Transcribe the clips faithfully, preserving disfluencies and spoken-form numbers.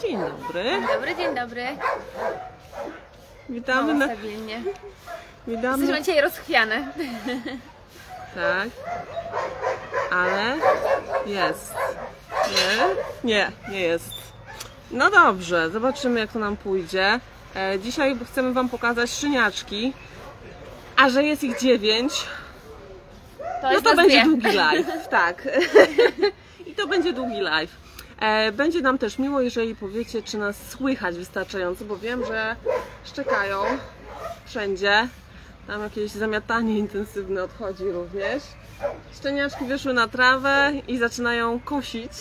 Dzień dobry. Dzień dobry, dzień dobry. Witamy na... stabilnie. Witamy. Jesteśmy dzisiaj rozchwiane. Tak. Ale jest. Nie? Nie, nie jest. No dobrze, zobaczymy jak to nam pójdzie. E, dzisiaj chcemy wam pokazać szczeniaczki. A że jest ich dziewięć, To no to będzie długi live. Tak. I to będzie długi live. E, będzie nam też miło, jeżeli powiecie, czy nas słychać wystarczająco, bo wiem, że szczekają wszędzie. Tam jakieś zamiatanie intensywne odchodzi również. Szczeniaczki wyszły na trawę i zaczynają kosić.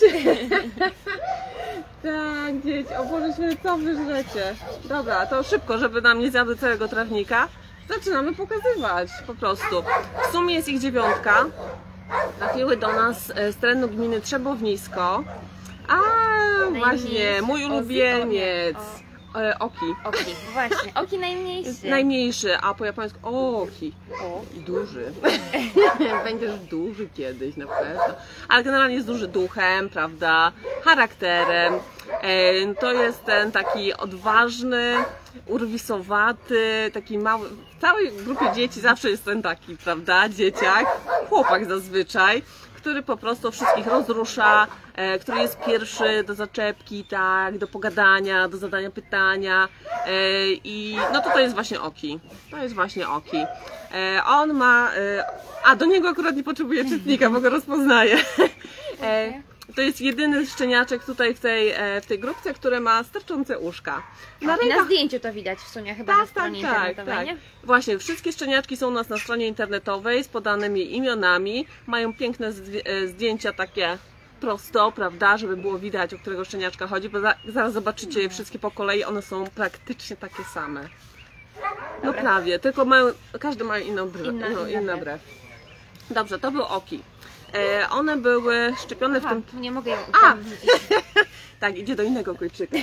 Tak, dzieci, o Boże święty, co wy żrecie? Dobra, to szybko, żeby nam nie zjadły całego trawnika. Zaczynamy pokazywać po prostu. W sumie jest ich dziewiątka. Trafiły do nas z terenu gminy Trzebownisko. A właśnie, mój ulubieniec. E, Oki. Oki, właśnie. Oki najmniejszy. Najmniejszy, a po japońsku Oki. O, duży. Będziesz duży kiedyś na pewno. Ale generalnie jest duży duchem, prawda? Charakterem. E, to jest ten taki odważny, urwisowaty, taki mały. W całej grupie dzieci zawsze jest ten taki, prawda? Dzieciak, chłopak zazwyczaj, który po prostu wszystkich rozrusza, e, który jest pierwszy do zaczepki, tak, do pogadania, do zadania pytania e, i no to to jest właśnie Oki, to jest właśnie Oki. E, on ma, e, a do niego akurat nie potrzebuje czytnika, bo go rozpoznaje. E, to jest jedyny szczeniaczek tutaj w tej, e, w tej grupce, który ma sterczące uszka. Na, rękach... na zdjęciu to widać w sumie chyba tak, na stronie tak, internetowej, tak, nie? Właśnie, wszystkie szczeniaczki są u nas na stronie internetowej z podanymi imionami. Mają piękne zdjęcia takie prosto, prawda, żeby było widać, o którego szczeniaczka chodzi, bo za, zaraz zobaczycie je wszystkie po kolei, one są praktycznie takie same. No dobra. Prawie, tylko mają, każdy ma inną brew. Inna, no, inna inna brew. brew. Dobrze, to były Oki. E, one były szczepione Aha, w tym... nie mogę ją A! Tak, idzie do innego kojczyka.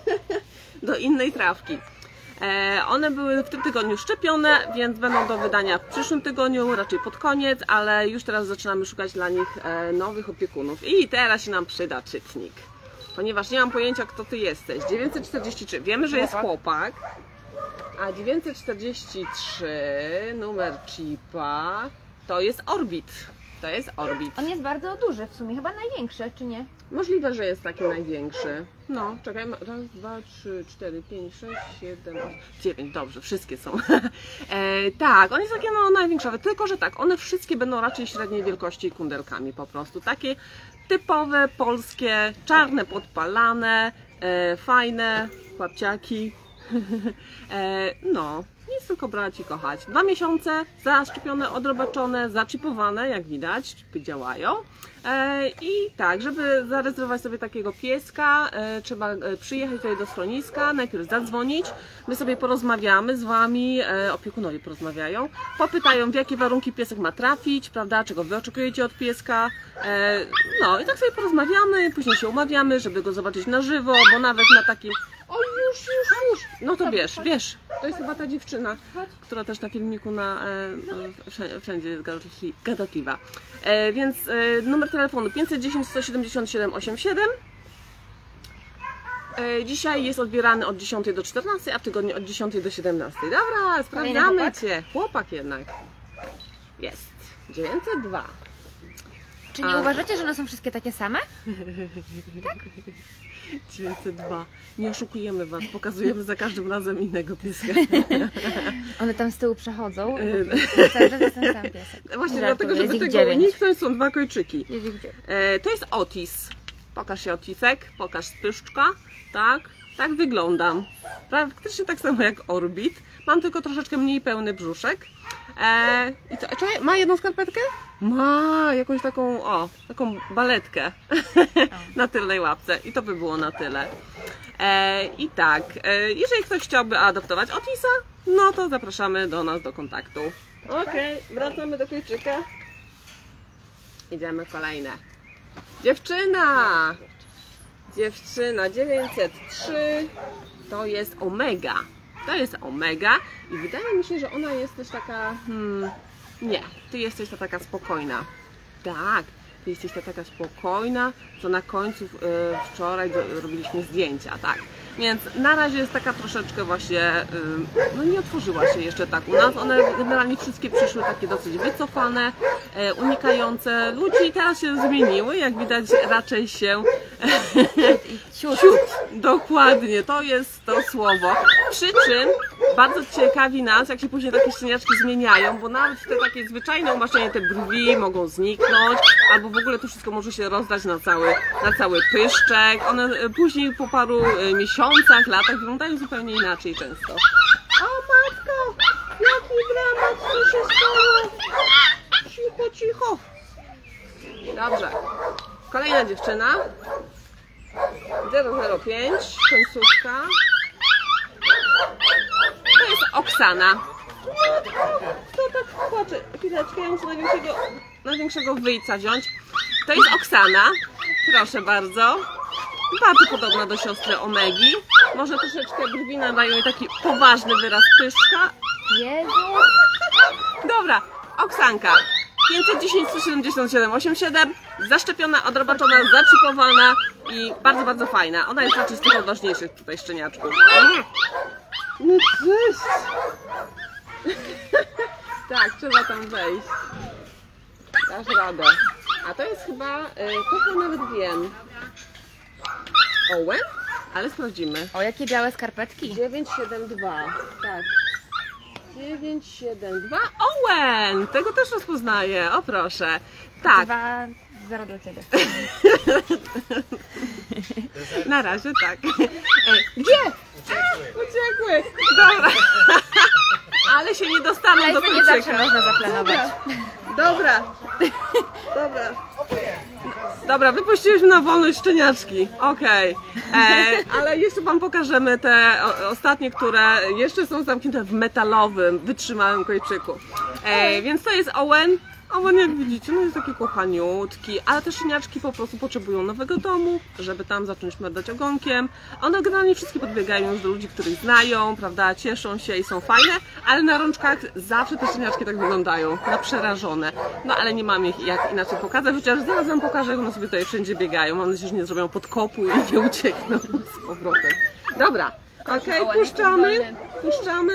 Do innej trawki. E, one były w tym tygodniu szczepione, więc będą do wydania w przyszłym tygodniu, raczej pod koniec, ale już teraz zaczynamy szukać dla nich e, nowych opiekunów. I teraz się nam przyda czytnik, ponieważ nie mam pojęcia, kto ty jesteś. dziewięćset czterdzieści trzy, wiemy, że jest chłopak, a dziewięćset czterdzieści trzy, numer chipa, to jest Orbit. To jest Orbit. On jest bardzo duży w sumie, chyba największy, czy nie? Możliwe, że jest taki największy. No, czekaj, raz, dwa, trzy, cztery, pięć, sześć, siedem, osiem, dziewięć, dobrze, wszystkie są. e, tak, on jest taki no, największy, tylko że tak, one wszystkie będą raczej średniej wielkości kundelkami po prostu. Takie typowe, polskie, czarne, podpalane, e, fajne, chłopciaki. e, no. Nic, tylko brać i kochać. Dwa miesiące, zaszczepione, odrobaczone, zaczipowane, jak widać, chipy działają. E, I tak, żeby zarezerwować sobie takiego pieska, e, trzeba przyjechać tutaj do schroniska, najpierw zadzwonić, my sobie porozmawiamy z wami, e, opiekunowie porozmawiają, popytają, w jakie warunki piesek ma trafić, prawda, czego wy oczekujecie od pieska. E, no i tak sobie porozmawiamy, później się umawiamy, żeby go zobaczyć na żywo, bo nawet na takim... O, już, już, już! No to wiesz, wiesz, to jest chyba ta dziewczyna, która też na filmiku na, e, wszędzie jest gadatliwa. E, więc e, numer telefonu pięćset dziesięć, sto siedemdziesiąt siedem, osiemdziesiąt siedem. E, dzisiaj jest odbierany od dziesiątej do czternastej, a w tygodniu od dziesiątej do siedemnastej. Dobra, sprawdzamy cię. Chłopak jednak. Jest. dziewięćset dwa. Czy nie A. uważacie, że one są wszystkie takie same? dziewięćset dwa. Nie oszukujemy was, pokazujemy za każdym razem innego pieska. One tam z tyłu przechodzą. Cały czas jest ten sam piesek. Właśnie Żartuję, dlatego, żeby jest ich tego dziewięć. uniknąć, są dwa kojczyki. Jest ich dziewięć. E, to jest Otis. Pokaż się Otisek, pokaż spyszczka. Tak, tak wyglądam. Praktycznie tak samo jak Orbit. Mam tylko troszeczkę mniej pełny brzuszek. E, i co, czy ma jedną skarpetkę? Ma jakąś taką, o, taką baletkę na tylnej łapce i to by było na tyle. E, I tak, e, jeżeli ktoś chciałby adoptować Otisa, no to zapraszamy do nas do kontaktu. Okej, okay, wracamy do kojczyka. Idziemy kolejne. Dziewczyna! Dziewczyna dziewięćset trzy to jest Omega. To jest Omega i wydaje mi się, że ona jest też taka... Hmm, nie, ty jesteś ta taka spokojna. Tak, Ty jesteś ta taka spokojna, co na końcu e, wczoraj do, robiliśmy zdjęcia, tak. Więc na razie jest taka troszeczkę właśnie, e, no nie otworzyła się jeszcze tak u nas. One generalnie wszystkie przyszły takie dosyć wycofane, e, unikające ludzi i teraz się zmieniły, jak widać raczej się Ciut. ciut. Dokładnie, to jest to słowo. Przy czym bardzo ciekawi nas, jak się później takie szczeniaczki zmieniają, bo nawet te takie zwyczajne umaszczenie, te brwi mogą zniknąć, albo w ogóle to wszystko może się rozdać na cały, na cały pyszczek. One później po paru miesiącach, latach wyglądają zupełnie inaczej często. O matko, jaki dramat, co się stało? Cicho, cicho. Dobrze. Kolejna dziewczyna. zero zero pięć, końcówka. To jest Oksana. Kto tak płacze? Chwileczkę, ja muszę największego, największego wyjca wziąć. To jest Oksana. Proszę bardzo. Bardzo podobna do siostry Omegi. Może troszeczkę brwi nadają jej taki poważny wyraz pyszczka. Jezu. Dobra, Oksanka. pięćset dziesięć, sto siedemdziesiąt siedem, osiemdziesiąt siedem. Zaszczepiona, odrobaczona, zaczipowana i bardzo, bardzo fajna. Ona jest raczej z tych odważniejszych tutaj szczeniaczków. No cześć! Tak, trzeba tam wejść. Dasz radę. A to jest chyba, y, to chyba nawet wiem. Owen? Ale sprawdzimy. O, jakie białe skarpetki. dziewięć siedem dwa. Tak. dziewięć siedem dwa. Owen! Tego też rozpoznaję. O proszę. Tak. Dwa, zero dla ciebie. Na razie tak. E, gdzie? Uciekły. Dobra. Ale się nie dostaną Ale do to nie zawsze kończyka. można zaplanować. Dobra. Dobra. Dobra, wypuściliśmy na wolność szczeniaczki. Okej. Okay. Ale jeszcze wam pokażemy te o, ostatnie, które jeszcze są zamknięte w metalowym, wytrzymałym kończyku. E, więc to jest Owen. Owen, jak widzicie, no jest taki kochaniutki, ale te szczeniaczki po prostu potrzebują nowego domu, żeby tam zacząć merdać ogonkiem. One generalnie wszystkie podbiegają już do ludzi, których znają, prawda, cieszą się i są fajne, ale na rączkach zawsze te szczeniaczki tak wyglądają, na przerażone. No ale nie mam ich jak inaczej pokazać, chociaż zaraz wam pokażę, jak one sobie tutaj wszędzie biegają. Mam nadzieję, że nie zrobią podkopu i nie uciekną z powrotem. Dobra, okej, okay, puszczamy, puszczamy.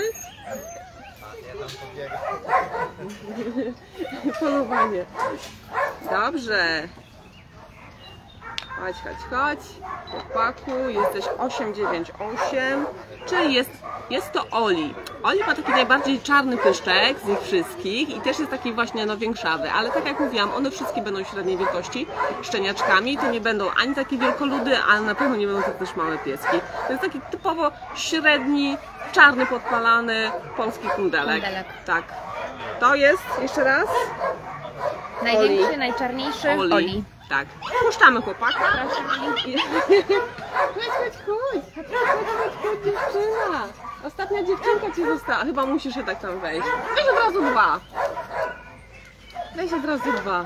Polowanie. Dobrze. Chodź, chodź, chodź. Chłopaku, jesteś osiem dziewięć osiem. Czyli jest, jest to Oli. Oli ma taki najbardziej czarny pyszczek z nich wszystkich i też jest taki właśnie no większawy, ale tak jak mówiłam, one wszystkie będą średniej wielkości szczeniaczkami. To nie będą ani takie wielkoludy, ale na pewno nie będą to też małe pieski. To jest taki typowo średni, czarny, podpalany polski kundelek. Kundelek. Tak. To jest, jeszcze raz? Największy, Oli. najczarniejszy Oli. Oli. Tak. Puszczamy chłopaka. Proszę, Oli. Chodź, chodź, chodź. Chodź, chodź, chodź, dziewczyna. Ostatnia dziewczynka ci została. Chyba musisz jednak tam wejść. Weź od razu dwa. Weź od razu dwa.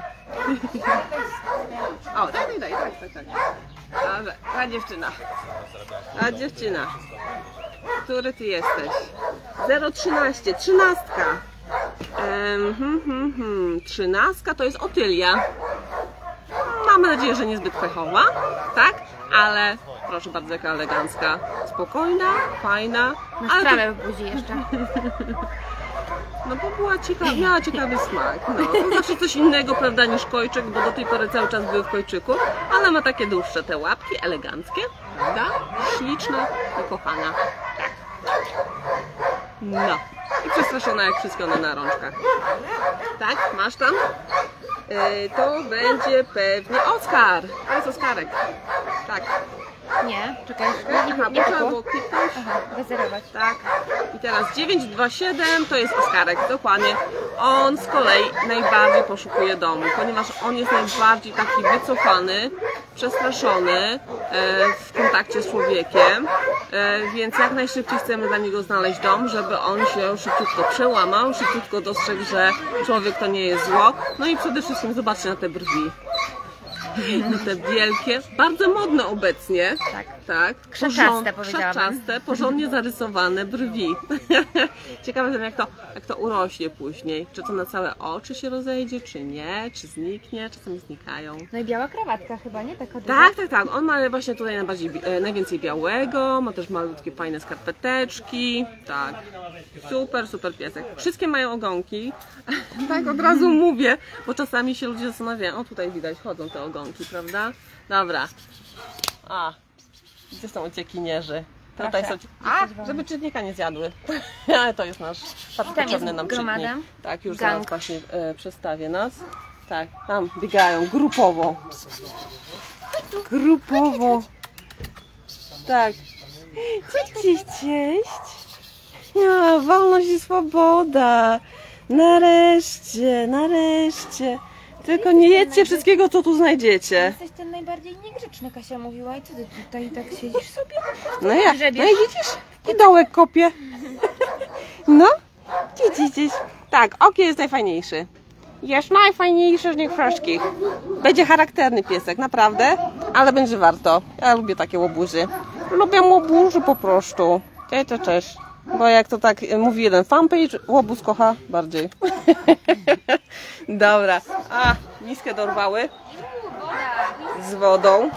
O, daj, daj, daj, tak, tak, tak. Dobrze, ta dziewczyna. Ta dziewczyna. Który ty jesteś? zero trzynaście, trzynastka. Um, hmm, hmm, hmm. Trzynastka to jest Otylia. Mamy nadzieję, że niezbyt pechowa, tak? Ale proszę bardzo, jaka elegancka. Spokojna, fajna. Na ale strawę w buzi jeszcze. No bo była ciekawa, miała ciekawy smak. No, to zawsze coś innego, prawda, niż kojczyk, bo do tej pory cały czas były w kojczyku. Ale ma takie dłuższe te łapki, eleganckie, prawda? Śliczna i kochana. Tak. No. I przestraszona jak wszystkie one na rączkach. Tak? Masz tam? Yy, to będzie pewnie Oskar. To jest Oskarek. Tak. Nie, czekaj. Aha, Nie, nie trzeba było. było kliknąć. Aha, wyzerować. Tak. I teraz dziewięć dwa siedem to jest Oskarek, dokładnie. On z kolei najbardziej poszukuje domu, ponieważ on jest najbardziej taki wycofany, przestraszony e, w kontakcie z człowiekiem, e, więc jak najszybciej chcemy dla niego znaleźć dom, żeby on się szybciutko przełamał, szybciutko dostrzegł, że człowiek to nie jest zło. No i przede wszystkim zobaczcie na te brwi. I te wielkie, bardzo modne obecnie. Tak. Tak. Krzaczaste, powiedziałabym. Krzaczaste, porządnie zarysowane brwi. Ciekawe jestem, jak to, jak to urośnie później. Czy to na całe oczy się rozejdzie, czy nie, czy zniknie, czasami znikają. No i biała krawatka chyba, nie? Taka duża? Tak, tak, tak. On ma właśnie tutaj najbardziej, e, najwięcej białego, ma też malutkie, fajne skarpeteczki. Tak. Super, super piesek. Wszystkie mają ogonki. Tak od razu mówię, bo czasami się ludzie zastanawiają. O, tutaj widać, chodzą te ogonki, prawda? Dobra. A, gdzie są uciekinierzy? Tutaj są... A, żeby czytnika nie zjadły. Ale to jest nasz potrzebny nam gromada. czytnik. Tak, już Gang. zaraz właśnie e, przestawię nas. Tak, tam biegają grupowo. Grupowo. Tak. Cześć, cześć, cześć. Ja, wolność i swoboda. Nareszcie, nareszcie. Tylko nie jedźcie wszystkiego, co tu znajdziecie. Jesteś ten najbardziej niegrzeczny, Kasia mówiła. I co ty tutaj tak siedzisz sobie? No jak? Grzebiesz? No i widzisz? I dołek kopie. No, gdzieś, gdzieś. Tak, Oki jest najfajniejszy. Jest najfajniejszy z nich wszystkich. Będzie charakterny piesek, naprawdę, ale będzie warto. Ja lubię takie łobuzy. Lubię łobuzy po prostu. Cześć, cześć, cześć. Bo jak to tak mówi jeden fanpage, łobuz kocha bardziej. Dobra. A, miskę dorwały. Z wodą.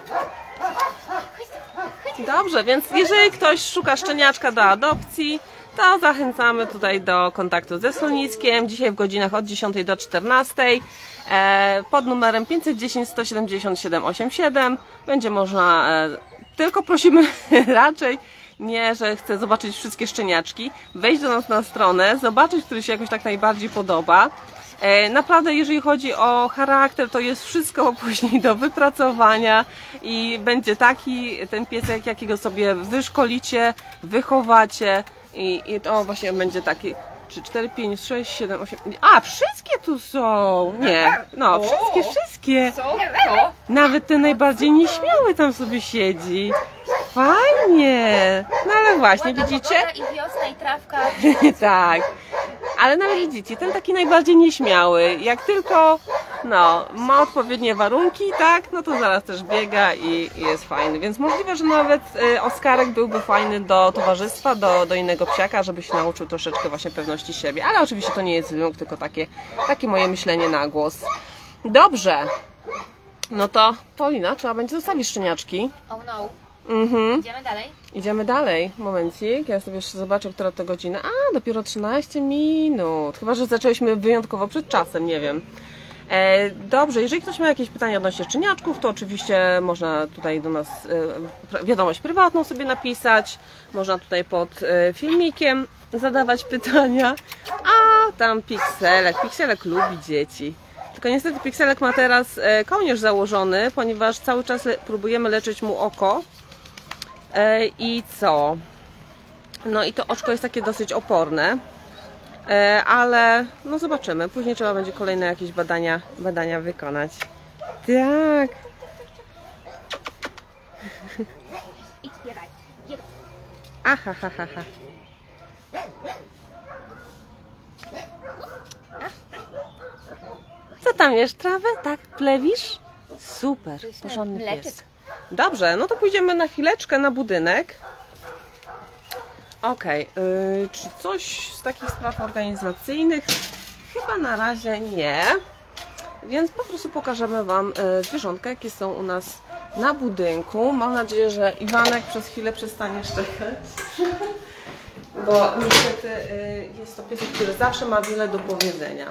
Dobrze, więc jeżeli ktoś szuka szczeniaczka do adopcji, to zachęcamy tutaj do kontaktu ze schroniskiem. Dzisiaj w godzinach od dziesiątej do czternastej e, pod numerem pięćset dziesięć, sto siedemdziesiąt siedem, osiemdziesiąt siedem będzie można, e, tylko prosimy raczej nie, że chcę zobaczyć wszystkie szczeniaczki, wejść do nas na stronę, zobaczyć, który się jakoś tak najbardziej podoba. E, naprawdę, jeżeli chodzi o charakter, to jest wszystko później do wypracowania i będzie taki ten piesek, jakiego sobie wyszkolicie, wychowacie i, i to właśnie będzie taki trzy, cztery, pięć, sześć, siedem, osiem... A, wszystkie tu są! Nie, no, wszystkie, wszystkie! Nawet ten najbardziej nieśmiały tam sobie siedzi. Fajnie! No ale właśnie, widzicie? I wiosna, i trawka. Tak. Ale nawet widzicie, ten taki najbardziej nieśmiały, jak tylko no, ma odpowiednie warunki, tak, no to zaraz też biega i, i jest fajny. Więc możliwe, że nawet y, Oskarek byłby fajny do towarzystwa, do, do innego psiaka, żeby się nauczył troszeczkę właśnie pewności siebie. Ale oczywiście to nie jest wymóg, tylko takie, takie moje myślenie na głos. Dobrze. No to Paulina, trzeba będzie zostawić szczeniaczki. Oh no. Mhm. Idziemy dalej? Idziemy dalej. Momencik, ja sobie jeszcze zobaczę, która to godzina. A, dopiero trzynaście minut. Chyba że zaczęliśmy wyjątkowo przed czasem, nie wiem. E, dobrze, jeżeli ktoś ma jakieś pytania odnośnie szczeniaczków, to oczywiście można tutaj do nas e, wiadomość prywatną sobie napisać. Można tutaj pod e, filmikiem zadawać pytania. A tam Pikselek. Pikselek lubi dzieci. Tylko niestety Pikselek ma teraz e, kołnierz założony, ponieważ cały czas le próbujemy leczyć mu oko. I co? No i to oczko jest takie dosyć oporne, ale no zobaczymy. Później trzeba będzie kolejne jakieś badania, badania wykonać. Tak. Aha, ha, ha, ha. Co tam jesz? Trawę? Tak, plewisz? Super, porządny pies. Dobrze, no to pójdziemy na chwileczkę na budynek. Okej, okay, yy, czy coś z takich spraw organizacyjnych? Chyba na razie nie. Więc po prostu pokażemy Wam yy, zwierzątka, jakie są u nas na budynku. Mam nadzieję, że Iwanek przez chwilę przestanie szczekać. Bo niestety yy, jest to piesek, który zawsze ma wiele do powiedzenia.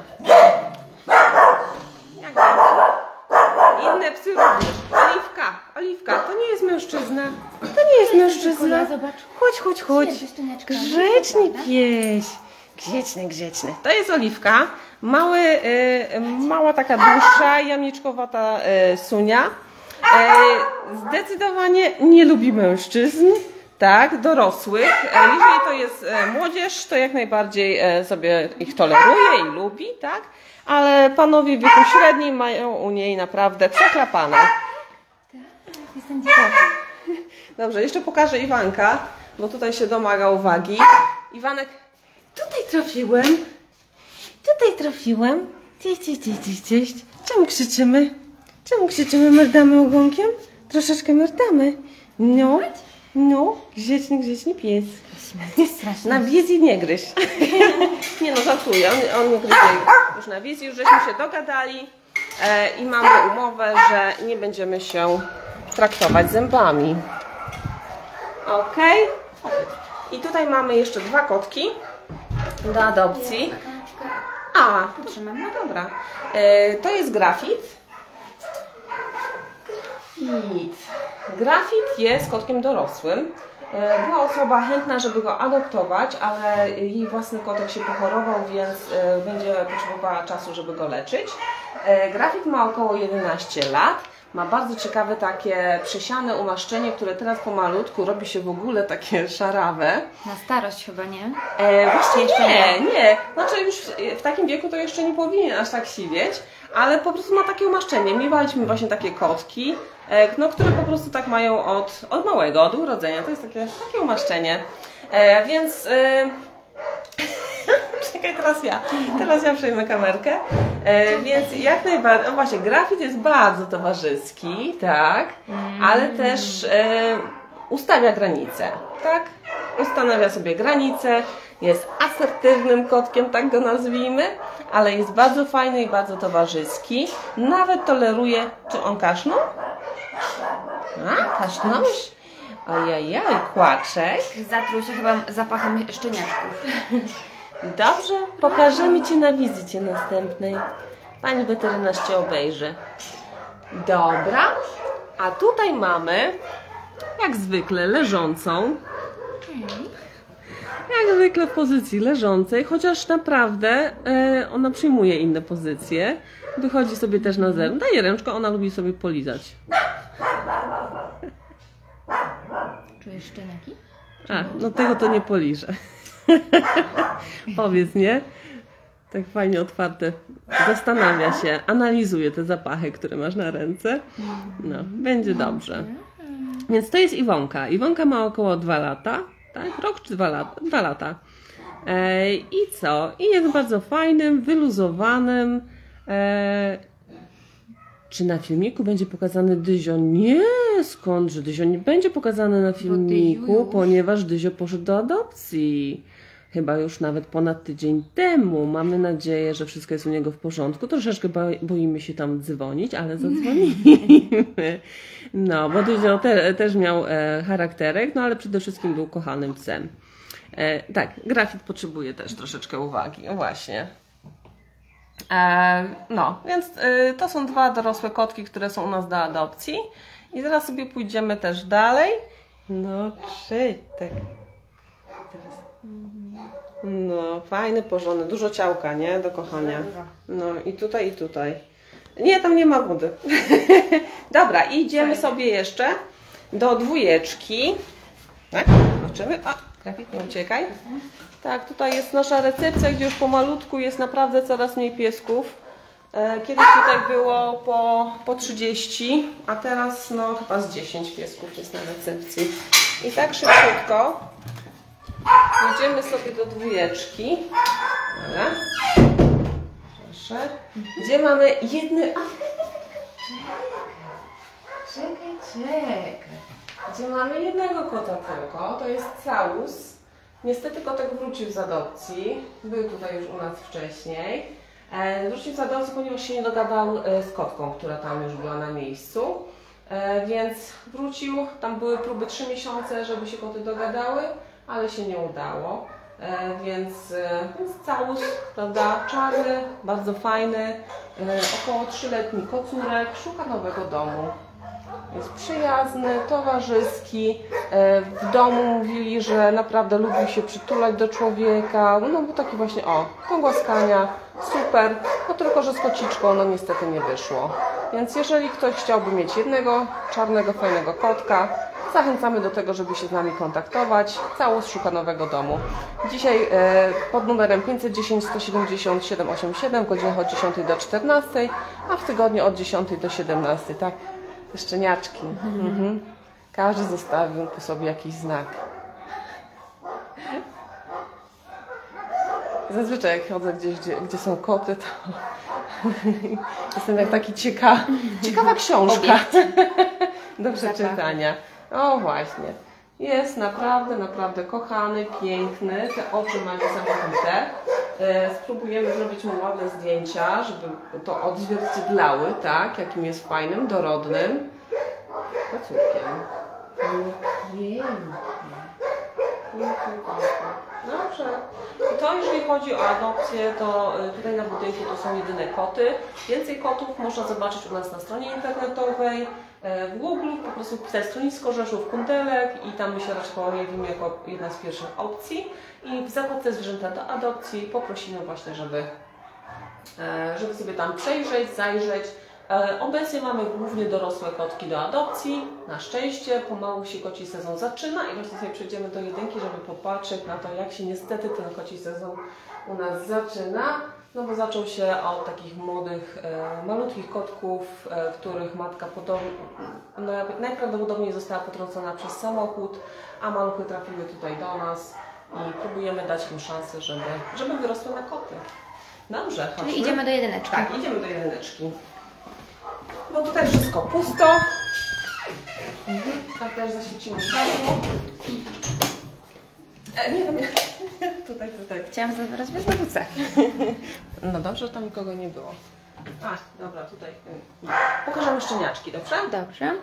Jak inne psy również. Oliwka, Oliwka, to nie jest mężczyzna. To nie jest mężczyzna. Chodź, chodź, chodź. Grzeczny pieś. Grzeczny, grzeczny. To jest Oliwka. Mały, y, mała taka dłuższa, jamniczkowata y, sunia. Y, zdecydowanie nie lubi mężczyzn. Tak, dorosłych. Jeżeli to jest młodzież, to jak najbardziej sobie ich toleruje i lubi, tak? Ale panowie w wieku średnim mają u niej naprawdę przeklapane. Jestem dziecko. Dobrze, jeszcze pokażę Iwanka, bo tutaj się domaga uwagi. Iwanek, tutaj trafiłem. Tutaj trafiłem. Cześć, cześć, cześć, cześć, cześć. Czemu krzyczymy? Czemu krzyczymy, merdamy ogonkiem? Troszeczkę merdamy. No, no, grzeczny, grzeczny pies. Na wizji nie gryź. Nie no, żartuję, on, on nie gryzie już na wizji, już żeśmy się dogadali e, i mamy umowę, że nie będziemy się traktować zębami. Ok. I tutaj mamy jeszcze dwa kotki do adopcji. A, no dobra. E, to jest grafit. Grafit. Grafit jest kotkiem dorosłym. E, była osoba chętna, żeby go adoptować, ale jej własny kotek się pochorował, więc e, będzie potrzebowała czasu, żeby go leczyć. E, grafit ma około jedenaście lat. Ma bardzo ciekawe takie przesiane umaszczenie, które teraz pomalutku robi się w ogóle takie szarawe. Na starość chyba, nie? E, właśnie jeszcze nie, nie. Znaczy już w, w takim wieku to jeszcze nie powinien aż tak siwieć, ale po prostu ma takie umaszczenie. Miewaliśmy właśnie takie kotki, e, no, które po prostu tak mają od, od małego, od urodzenia. To jest takie, takie umaszczenie. E, więc... E, Czekaj, teraz ja. Teraz ja przejmę kamerkę. E, więc jak najbardziej, no właśnie, grafit jest bardzo towarzyski, tak, ale też e, ustawia granice, tak? Ustanawia sobie granice, jest asertywnym kotkiem, tak go nazwijmy, ale jest bardzo fajny i bardzo towarzyski. Nawet toleruje, czy on kaszlał? A, kaszlałeś? Ajajaj, kłaczek. Zatruł się chyba zapachem szczeniaczków. Dobrze, pokażemy Cię na wizycie następnej. Pani weterynarz Cię obejrzy. Dobra, a tutaj mamy, jak zwykle, leżącą. Jak zwykle w pozycji leżącej, chociaż naprawdę e, ona przyjmuje inne pozycje. Wychodzi sobie też na zewnątrz. Daje ręczkę, ona lubi sobie polizać. Czujesz szczeniaki? A, no tego to nie poliżę. Powiedz, nie? Tak fajnie otwarte. Zastanawia się, analizuje te zapachy, które masz na ręce. No, będzie dobrze. Więc to jest Iwonka. Iwonka ma około dwa lata. Tak? Rok czy dwa lata? Dwa lata. E, I co? I jest bardzo fajnym, wyluzowanym. E, Czy na filmiku będzie pokazany Dyzio? Nie, skądże Dyzio nie będzie pokazany na filmiku, ponieważ Dyzio poszedł do adopcji. Chyba już nawet ponad tydzień temu. Mamy nadzieję, że wszystko jest u niego w porządku. Troszeczkę boimy się tam dzwonić, ale zadzwonimy. No, bo Dyzio te, też miał e, charakterek, no ale przede wszystkim był kochanym psem. E, tak, grafit potrzebuje też troszeczkę uwagi. No właśnie. E, no, więc e, to są dwa dorosłe kotki, które są u nas do adopcji. I zaraz sobie pójdziemy też dalej. No, cześć, tak. No, fajny, porządny, dużo ciałka, nie? Do kochania. No i tutaj, i tutaj. Nie, tam nie ma wody. Dobra, idziemy sobie jeszcze do dwójeczki. Tak? Zobaczymy. A, grafik, nie uciekaj. Tak, tutaj jest nasza recepcja, gdzie już pomalutku jest naprawdę coraz mniej piesków. Kiedyś tutaj było po, po trzydzieści, a teraz no chyba z dziesięć piesków jest na recepcji. I tak szybciutko idziemy sobie do dwójeczki. Dobra. Proszę. Gdzie mamy jedny... Czekaj, czekaj. Gdzie mamy jednego kota tylko, to jest Całus. Niestety kotek wrócił z adopcji. Był tutaj już u nas wcześniej. E, wrócił z adopcji, ponieważ się nie dogadał e, z kotką, która tam już była na miejscu. E, więc wrócił, tam były próby trzy miesiące, żeby się koty dogadały, ale się nie udało. E, więc, e, więc Całus, prawda, czarny, bardzo fajny, e, około trzyletni kocurek, szuka nowego domu. Jest przyjazny, towarzyski. W domu mówili, że naprawdę lubił się przytulać do człowieka. No bo taki właśnie, o, pogłaskania, super. No tylko, że z kociczką no niestety nie wyszło. Więc jeżeli ktoś chciałby mieć jednego czarnego, fajnego kotka, zachęcamy do tego, żeby się z nami kontaktować. Całus szuka nowego domu. Dzisiaj e, pod numerem pięćset dziesięć, sto siedemdziesiąt, siedem osiemdziesiąt siedem, godzinach od dziesiątej do czternastej, a w tygodniu od dziesiątej do siedemnastej, tak? Szczeniaczki. Mhm. Każdy zostawił po sobie jakiś znak. Zazwyczaj jak chodzę gdzieś, gdzie, gdzie są koty, to Jestem jak taki cieka... ciekawa książka do przeczytania. O właśnie. Jest naprawdę, naprawdę kochany, piękny. Te oczy ma niesamowite. E, spróbujemy zrobić mu ładne zdjęcia, żeby to odzwierciedlały, tak? Jakim jest fajnym, dorodnym kocurkiem. Pięknie. Dobrze. I to jeżeli chodzi o adopcję, to tutaj na budynku to są jedyne koty. Więcej kotów można zobaczyć u nas na stronie internetowej, w Google, po prostu wpisać schronisko Rzeszów Kundelek i tam my się raczej pojawimy jako jedna z pierwszych opcji. I w zakładce zwierzęta do adopcji poprosimy właśnie, żeby, żeby sobie tam przejrzeć, zajrzeć. Obecnie mamy głównie dorosłe kotki do adopcji. Na szczęście pomału się koci sezon zaczyna i właśnie sobie przejdziemy do jedynki, żeby popatrzeć na to, jak się niestety ten koci sezon u nas zaczyna. No bo zaczął się od takich młodych, e, malutkich kotków, e, których matka podobnie, no, najprawdopodobniej została potrącona przez samochód, a maluchy trafiły tutaj do nas i próbujemy dać im szansę, żeby, żeby wyrosły na koty. Dobrze, chodźmy. Czyli idziemy do jedyneczki. Tak, idziemy do jedyneczki. Bo tutaj wszystko pusto. Mhm. Tak też zaświecimy światło. E, nie wiem, tutaj, tutaj. Chciałam zabrać was na bucach. No dobrze, że tam nikogo nie było. A, dobra, tutaj. Pokażemy szczeniaczki, dobrze? Dobrze.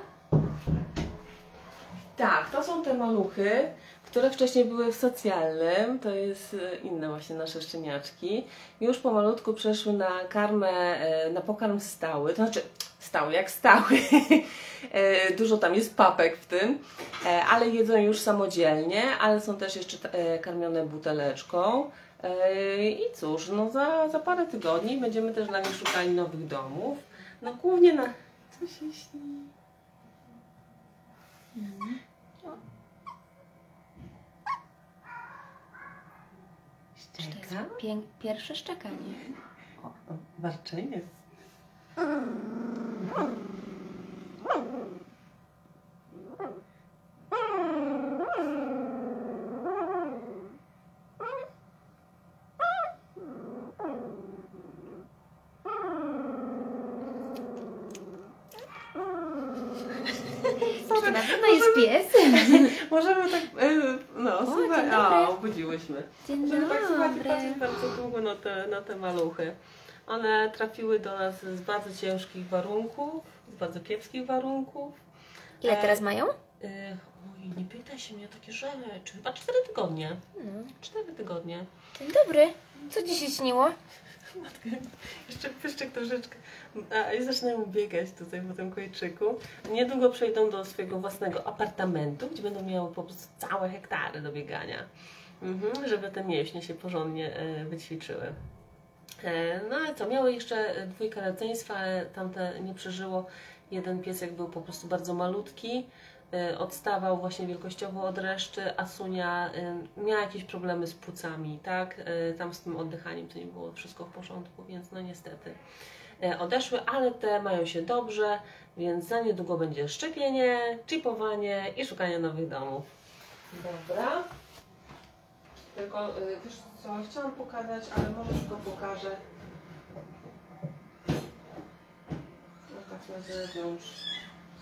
Tak, to są te maluchy, które wcześniej były w socjalnym. To jest inne właśnie nasze szczeniaczki. Już pomalutku przeszły na karmę, na pokarm stały. To znaczy stały jak stały. Dużo tam jest papek w tym, ale jedzą już samodzielnie, ale są też jeszcze karmione buteleczką. I cóż, no za, za parę tygodni będziemy też dla nich szukali nowych domów. No głównie na... Co się śni? Mhm. Szczeka? Pię pierwsze szczekanie. O, o, warczenie. Na pewno jest pies. Możemy tak, no O, słuchaj, dzień dobry. o, obudziłyśmy. Dzień Możemy tak słuchać i dobry. patrzeć bardzo długo na te, na te maluchy. One trafiły do nas z bardzo ciężkich warunków, z bardzo kiepskich warunków. Ile teraz mają? E, oj, nie pytaj się mnie o takie rzeczy. Chyba cztery tygodnie. No. Cztery tygodnie. Dzień dobry. Co ci się śniło? Matkę, jeszcze pyszczek troszeczkę. A, i zaczynają biegać tutaj po tym kojczyku. Niedługo przejdą do swojego własnego apartamentu, gdzie będą miały po prostu całe hektary do biegania. Mhm, żeby te mięśnie się porządnie e, wyćwiczyły. E, no ale co, miały jeszcze dwójkę rodzeństwa, ale tamte nie przeżyło. Jeden piesek był po prostu bardzo malutki. Odstawał właśnie wielkościowo od reszty, a Sunia y, miała jakieś problemy z płucami, tak? Y, tam z tym oddychaniem to nie było wszystko w porządku, więc no niestety y, odeszły, ale te mają się dobrze, więc za niedługo będzie szczepienie, chipowanie i szukanie nowych domów. Dobra. Tylko, y, wiesz co, chciałam pokazać, ale może tylko pokażę. No tak na zewnątrz.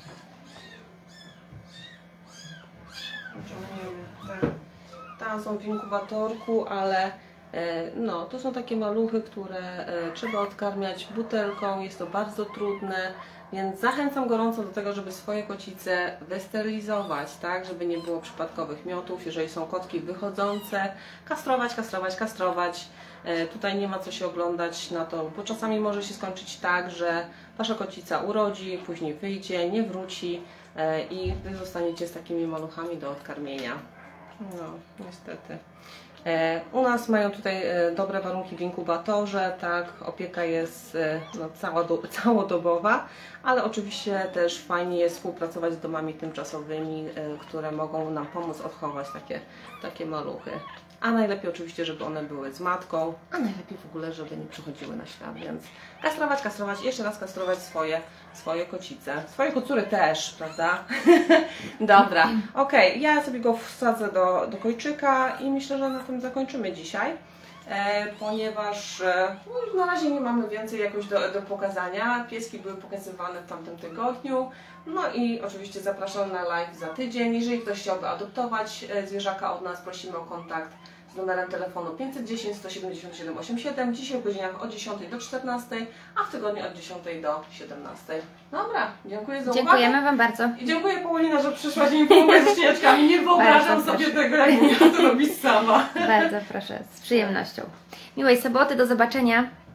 Tak. Tam są w inkubatorku, ale e, no, to są takie maluchy, które e, trzeba odkarmiać butelką, jest to bardzo trudne, więc zachęcam gorąco do tego, żeby swoje kocice wysterylizować, tak, żeby nie było przypadkowych miotów, jeżeli są kotki wychodzące, kastrować, kastrować, kastrować. E, tutaj nie ma co się oglądać na to, bo czasami może się skończyć tak, że wasza kocica urodzi, później wyjdzie, nie wróci i wy zostaniecie z takimi maluchami do odkarmienia. No, niestety. U nas mają tutaj dobre warunki w inkubatorze, tak, opieka jest no, całodobowa, ale oczywiście też fajnie jest współpracować z domami tymczasowymi, które mogą nam pomóc odchować takie, takie maluchy. A najlepiej oczywiście, żeby one były z matką, a najlepiej w ogóle, żeby nie przychodziły na świat, więc kastrować, kastrować i jeszcze raz kastrować swoje, swoje kocice. Swoje kocury też, prawda? Dobra, ok, ja sobie go wsadzę do, do kojczyka i myślę, że na tym zakończymy dzisiaj. e, ponieważ e, no, na razie nie mamy więcej jakoś do, do pokazania. Pieski były pokazywane w tamtym tygodniu. No i oczywiście zapraszam na live za tydzień. Jeżeli ktoś chciałby adoptować e, zwierzaka od nas, prosimy o kontakt z numerem telefonu pięćset dziesięć, sto siedemdziesiąt siedem, osiemdziesiąt siedem. Dzisiaj w godzinach od dziesiątej do czternastej, a w tygodniu od dziesiątej do siedemnastej. Dobra, dziękuję za uwagę. Dziękujemy Wam bardzo. I dziękuję Paulina, że przyszłaś i mi pomogłaś ze śniaczkami. Nie wyobrażam Bardzo sobie proszę. tego, jak miałam to robić sama. Bardzo proszę, z przyjemnością. Miłej soboty, do zobaczenia.